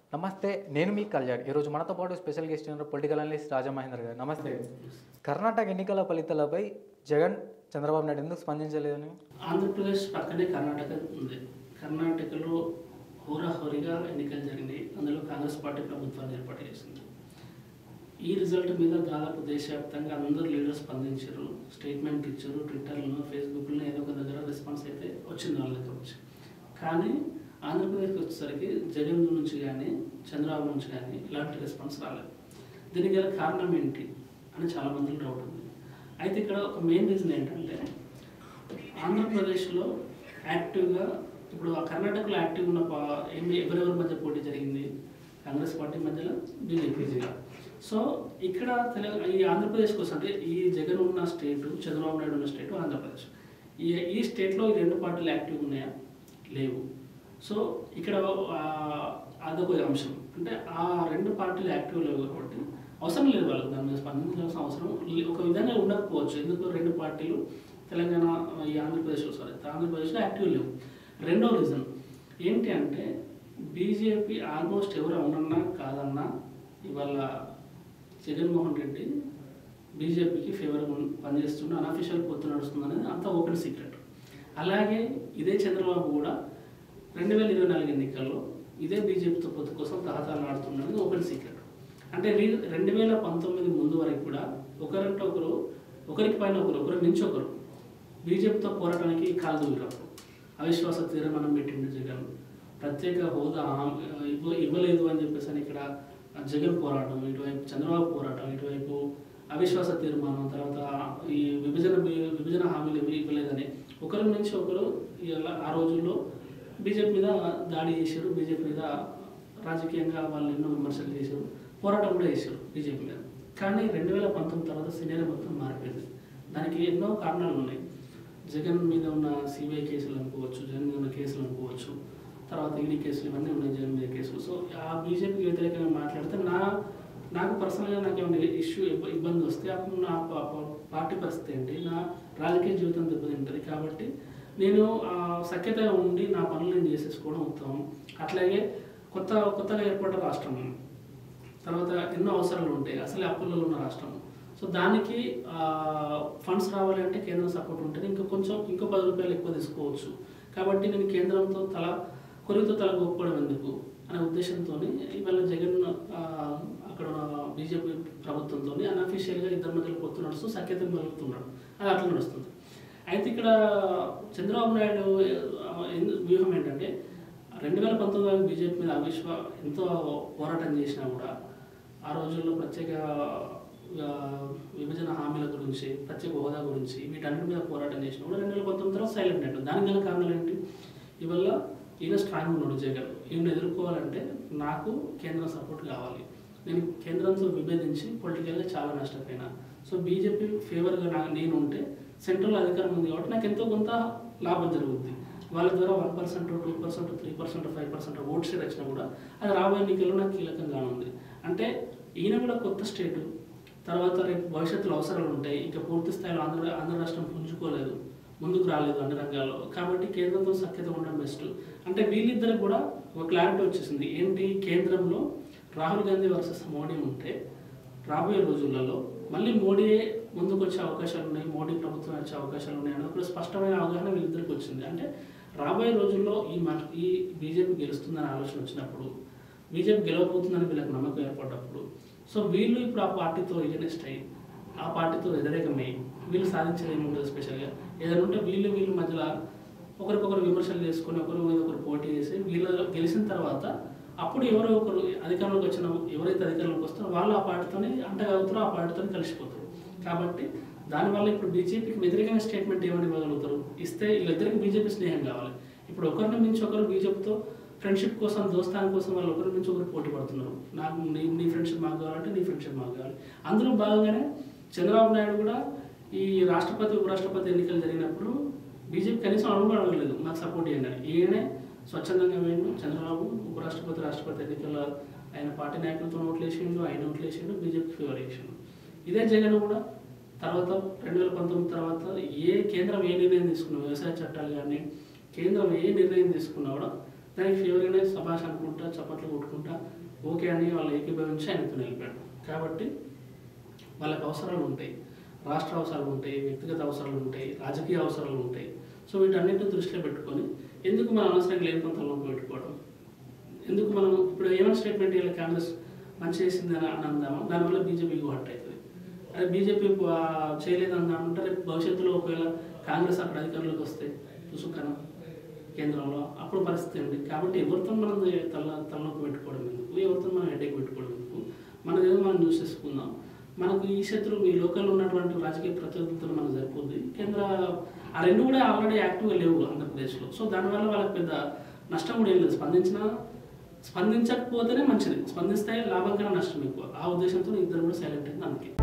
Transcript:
నమస్తే, నేను మీ కళ్యాణ్. ఈరోజు మనతో పాటు స్పెషల్ గెస్ట్ ఉన్నారు పొలిటికల్ అనలిస్ట్ రాజా మహేందర్ గారు. నమస్తే. కర్ణాటక ఎన్నికల ఫలితాలపై జగన్, చంద్రబాబు నాయుడు ఎందుకు స్పందించలేదని? ఆంధ్రప్రదేశ్ పక్కనే కర్ణాటక ఉంది. కర్ణాటకలో హోరాహోరీగా ఎన్నికలు జరిగినాయి. అందులో కాంగ్రెస్ పార్టీ ప్రభుత్వాన్ని ఏర్పాటు చేసింది. ఈ రిజల్ట్ మీద దాదాపు దేశవ్యాప్తంగా అందరూ లీడర్స్ స్పందించారు, స్టేట్మెంట్ ఇచ్చారు. ట్విట్టర్లో, ఫేస్బుక్లో ఏదో ఒక దగ్గర రెస్పాన్స్ అయితే వచ్చింది వాళ్ళ దగ్గర వచ్చి. కానీ ఆంధ్రప్రదేశ్కి వచ్చేసరికి జగన్ నుంచి కానీ చంద్రబాబు నుంచి కానీ ఇలాంటి రెస్పాన్స్ రాలేదు. దీనికి గల కారణం ఏంటి అని చాలామందికి డౌట్ ఉంది. అయితే ఇక్కడ ఒక మెయిన్ రీజన్ ఏంటంటే ఆంధ్రప్రదేశ్లో యాక్టివ్గా ఇప్పుడు కర్ణాటకలో యాక్టివ్ ఉన్న ఎవరెవరి మధ్య పోటీ జరిగింది? కాంగ్రెస్ పార్టీ మధ్యలో, బీజేపీ. సో ఇక్కడ ఈ ఆంధ్రప్రదేశ్ కోసం అంటే ఈ జగన్ ఉన్న స్టేటు, చంద్రబాబు నాయుడు ఉన్న స్టేటు ఆంధ్రప్రదేశ్. ఈ స్టేట్లో ఈ రెండు పార్టీలు యాక్టివ్ ఉన్నాయా? లేవు. సో ఇక్కడ అదొక అంశం. అంటే ఆ రెండు పార్టీలు యాక్టివ్ లేవు కాబట్టి అవసరం లేదు వాళ్ళకి దాని మీద స్పందించాల్సిన అవసరం ఒక విధంగా ఉండకపోవచ్చు. ఎందుకు రెండు పార్టీలు తెలంగాణ ఆంధ్రప్రదేశ్లో యాక్టివ్ లేవు. రెండో రీజన్ ఏంటి అంటే బీజేపీ ఆల్మోస్ట్ ఎవరు అవునన్నా కాదన్నా ఇవాళ జగన్మోహన్ రెడ్డి బీజేపీకి ఫేవర్గా పనిచేస్తున్న అన్అఫీషియల్ పొత్తు నడుస్తుంది అనేది అంత ఓపెన్ సీక్రెట్. అలాగే ఇదే చంద్రబాబు కూడా 2024 ఎన్నికల్లో ఇదే బీజేపీతో పొత్తు కోసం తహతలాడుతున్నది ఓపెన్ సీక్రెట్. అంటే 2019 ముందు వరకు కూడా ఒకరంటే ఒకరు, ఒకరికి పైన ఒకరు మించి ఒకరు బీజేపీతో పోరాటానికి కాలు దూరారు. అవిశ్వాస తీర్మానం పెట్టిండు జగన్. ప్రత్యేక హోదా ఇవ్వలేదు అని చెప్పేసి ఇక్కడ జగన్ పోరాటం, ఇటువైపు చంద్రబాబు పోరాటం, ఇటువైపు అవిశ్వాస తీర్మానం, తర్వాత ఈ విభజన హామీలు ఇవ్వలేదని ఒకరి నుంచి ఒకరు ఆ రోజుల్లో బీజేపీ మీద దాడి చేశారు. బీజేపీ మీద రాజకీయంగా వాళ్ళు ఎన్నో విమర్శలు చేశారు, పోరాటం కూడా చేశారు బీజేపీ మీద. కానీ 2019 తర్వాత సినేరియో మొత్తం మారిపోయింది. దానికి ఎన్నో కారణాలు ఉన్నాయి. జగన్ మీద ఉన్న సిబిఐ కేసులు అనుకోవచ్చు, జగన్ మీద ఉన్న కేసులు అనుకోవచ్చు, తర్వాత ఈడీ కేసులు, ఇవన్నీ ఉన్నాయి జగన్ మీద కేసులు. సో ఆ బీజేపీకి వ్యతిరేకంగా మాట్లాడితే నాకు పర్సనల్గా నాకు ఏమైనా ఇష్యూ ఇబ్బంది వస్తే అప్పుడు నా పార్టీ పరిస్థితి ఏంటి, నా రాజకీయ జీవితం దెబ్బతింటుంది. కాబట్టి నేను సఖ్యతగా ఉండి నా పనులు నేను చేసేసుకోవడం ఉత్తమం. అట్లాగే కొత్తగా ఏర్పడ్డ రాష్ట్రం, తర్వాత ఎన్నో అవసరాలు ఉంటాయి, అసలే అప్పుల్లో ఉన్న రాష్ట్రం. సో దానికి ఫండ్స్ రావాలి అంటే కేంద్రం సపోర్ట్ ఉంటుంది. ఇంకో 10 రూపాయలు ఎక్కువ తీసుకోవచ్చు. కాబట్టి నేను కేంద్రంతో కొరితో తల గొప్పడం ఎందుకు అనే ఉద్దేశంతో ఇవాళ జగన్ అక్కడ బీజేపీ ప్రభుత్వంతో అన్అఫీషియల్గా ఇద్దరి మధ్యలో పొత్తు నడుస్తూ సఖ్యత కలుగుతున్నాడు. అది అట్లా నడుస్తుంది. అయితే ఇక్కడ చంద్రబాబు నాయుడు వ్యూహం ఏంటంటే 2019 బీజేపీ మీద ఎంతో పోరాటం చేసినా కూడా ఆ రోజుల్లో ప్రత్యేక విభజన హామీల గురించి, ప్రత్యేక హోదా గురించి, వీటన్నిటి మీద పోరాటం చేసినా కూడా 2019 తర్వాత సైలెంట్ అయ్యాడు. దానికి గల కారణాలు ఏంటి? ఇవల్ల ఈయన స్ట్రాంగ్ ఉన్నాడు జగన్. ఈయన ఎదుర్కోవాలంటే నాకు కేంద్రం సపోర్ట్ కావాలి. నేను కేంద్రంతో విభేదించి పొలిటికల్గా చాలా నష్టపోయినా. సో బీజేపీ ఫేవర్గా నేను ఉంటే సెంట్రల్ అధికారం ఉంది కాబట్టి నాకు ఎంతో కొంత లాభం జరుగుతుంది. వాళ్ళ ద్వారా 1%, 2%, 3%, 5% ఓట్ షేర్ వచ్చినా కూడా అది రాబోయే ఎన్నికల్లో నాకు కీలకంగా ఉంది. అంటే ఈయన కూడా కొత్త స్టేటు, తర్వాత రేపు భవిష్యత్తులో అవసరాలు ఉంటాయి. ఇంకా పూర్తి స్థాయిలో ఆంధ్ర రాష్ట్రం పుంజుకోలేదు, ముందుకు రాలేదు అన్ని రంగాల్లో. కాబట్టి కేంద్రంతో సఖ్యత ఉండడం బెస్ట్. అంటే వీళ్ళిద్దరికి కూడా ఒక క్లారిటీ వచ్చేసింది. ఏంటి? కేంద్రంలో రాహుల్ గాంధీ వర్సెస్ మోడీ ఉంటే రాబోయే రోజులలో మళ్ళీ మోడీయే ముందుకు వచ్చే అవకాశాలు ఉన్నాయి, మోడీ ప్రభుత్వం వచ్చే అవకాశాలు ఉన్నాయి అని ఒక స్పష్టమైన అవగాహన వీళ్ళిద్దరికి వచ్చింది. అంటే రాబోయే రోజుల్లో ఈ బీజేపీ గెలుస్తుందని ఆలోచన వచ్చినప్పుడు, బీజేపీ గెలవబోతుందని వీళ్ళకి నమ్మకం ఏర్పడ్డప్పుడు, సో వీళ్ళు ఇప్పుడు ఆ పార్టీతో ఎగనెస్ట్ అయ్యి, ఆ పార్టీతో వ్యతిరేకమై వీళ్ళు సాధించేది ఏముంటుంది? స్పెషల్గా ఏదైనా ఉంటే వీళ్ళు మధ్యలో ఒకరికొకరు విమర్శలు చేసుకొని ఒకరి మీద ఒకరు పోటీ చేసి వీళ్ళు గెలిచిన తర్వాత అప్పుడు ఎవరో ఒకరు అధికారంలోకి ఎవరైతే అధికారంలోకి వస్తారో వాళ్ళు ఆ పార్టీతోనే అంటగలుగుతారో, ఆ పార్టీతో కలిసిపోతారు. కాబట్టి దానివల్ల ఇప్పుడు బీజేపీకి వ్యతిరేకంగా స్టేట్మెంట్ ఏమని ఇవ్వగలుగుతారు? ఇస్తే వీళ్ళిద్దరికి బీజేపీ స్నేహం కావాలి. ఇప్పుడు ఒకరిని మించి ఒకరు బీజేపీతో ఫ్రెండ్షిప్ కోసం, దోస్తాని కోసం వాళ్ళు ఒకరి నుంచి ఒకరు పోటీ పడుతున్నారు. నాకు నీ ఫ్రెండ్షిప్ మాకు కావాలంటే నీ ఫ్రెండ్షిప్ మాకు కావాలి. అందులో భాగంగానే చంద్రబాబు నాయుడు కూడా ఈ రాష్ట్రపతి, ఉపరాష్ట్రపతి ఎన్నికలు జరిగినప్పుడు బీజేపీ కనీసం అడగలేదు నాకు సపోర్ట్ చేయండి. ఈయనే స్వచ్ఛందంగా వేయండు. చంద్రబాబు ఉపరాష్ట్రపతి, రాష్ట్రపతి ఎన్నికల్లో ఆయన పార్టీ నాయకులతో ఓట్లు వేసిండు, ఆయన ఓట్లు వేసిండు, బీజేపీ ఫేవర్ చేసిండు. ఇదే జగన్ కూడా తర్వాత 2019 తర్వాత కేంద్రం ఏ నిర్ణయం తీసుకున్నా, వ్యవసాయ చట్టాలు కానీ కేంద్రం ఏ నిర్ణయం తీసుకున్నా కూడా దానికి ఫేవర్గానే సభాష్ అనుకుంటా చప్పట్లు కొట్టుకుంటా ఓకే అని వాళ్ళు ఏకీభవించి ఆయనతో వెళ్ళిపోయాడు. కాబట్టి వాళ్ళకి అవసరాలు ఉంటాయి, రాష్ట్ర అవసరాలు ఉంటాయి, వ్యక్తిగత అవసరాలు ఉంటాయి, రాజకీయ అవసరాలు ఉంటాయి. సో వీటన్నిటిని దృష్టిలో పెట్టుకొని ఎందుకు మనం అనవసరంగా లేని తలనొప్పి పెట్టుకోవడం, ఎందుకు మనం ఇప్పుడు ఏమైనా స్టేట్మెంట్ ఇవ్వాలి, కాంగ్రెస్ మంచి చేసింది అని అందామా, దానివల్ల బీజేపీకి హట్ అవుతుంది. అదే బీజేపీ చేయలేదందామంటే రేపు భవిష్యత్తులో ఒకవేళ కాంగ్రెస్ అక్కడ అధికారంలోకి వస్తే చూసుకనం కేంద్రంలో అప్పుడు పరిస్థితి ఏంటి. కాబట్టి ఎవరితో మనం తలనొప్పి పెట్టుకోవడం ఎందుకు, ఎవరితో మనం హెడేక్ పెట్టుకోవడం ఎందుకు, మనదేదో మనం చూసేసుకుందాం. మనకు ఈ శత్రువు ఈ లోకల్లో ఉన్నటువంటి రాజకీయ ప్రత్యర్థులతో మనకు సరిపోద్ది. కేంద్ర ఆ రెండు కూడా ఆల్రెడీ యాక్టివ్గా లేవు ఆంధ్రప్రదేశ్లో. సో దానివల్ల వాళ్ళకి పెద్ద నష్టం కూడా ఏం లేదు. స్పందించకపోతేనే మంచిది, స్పందిస్తే లాభం కన్నా నష్టం ఎక్కువ. ఆ ఉద్దేశంతో ఇద్దరు కూడా సైలెంట్ అయింది అందుకే.